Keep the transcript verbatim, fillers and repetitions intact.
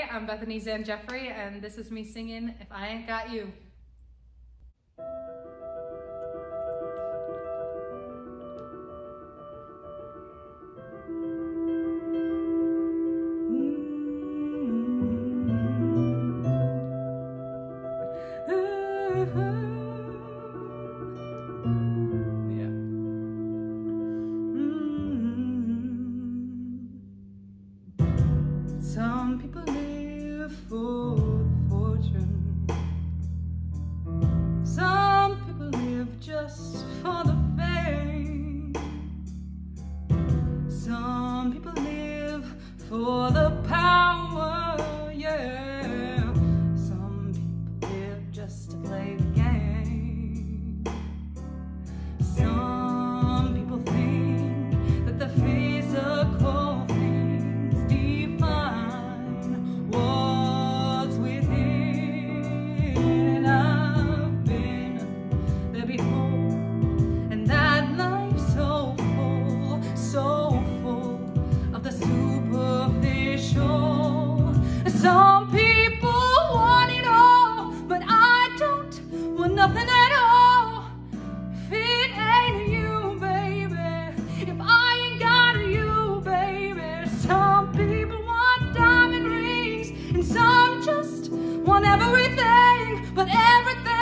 I'm Bethany Zan Jeffrey, and this is me singing If I Ain't Got You. Some people live for the fortune. Some people live just for the fame. Some people live for the power, yeah. Some people live just to play the game. Some people think that the physical some people want it all, but I don't want nothing at all. If it ain't you, baby, if I ain't got you, baby. Some people want diamond rings, and some just want everything, but everything